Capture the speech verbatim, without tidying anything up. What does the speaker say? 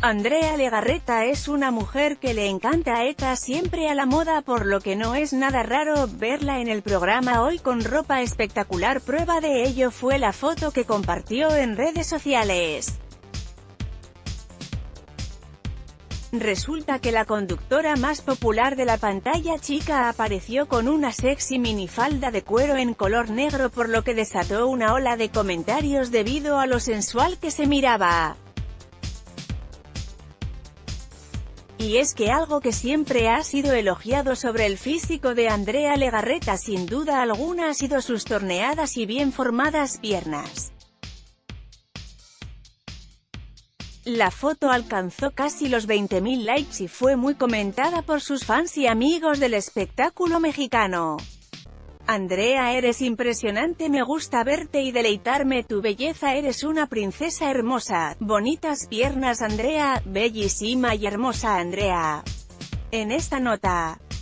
Andrea Legarreta es una mujer que le encanta estar siempre a la moda, por lo que no es nada raro verla en el programa Hoy con ropa espectacular. Prueba de ello fue la foto que compartió en redes sociales. Resulta que la conductora más popular de la pantalla chica apareció con una sexy minifalda de cuero en color negro, por lo que desató una ola de comentarios debido a lo sensual que se miraba. Y es que algo que siempre ha sido elogiado sobre el físico de Andrea Legarreta sin duda alguna ha sido sus torneadas y bien formadas piernas. La foto alcanzó casi los veinte mil likes y fue muy comentada por sus fans y amigos del espectáculo mexicano. Andrea, eres impresionante, me gusta verte y deleitarme tu belleza, eres una princesa hermosa, bonitas piernas Andrea, bellísima y hermosa Andrea. En esta nota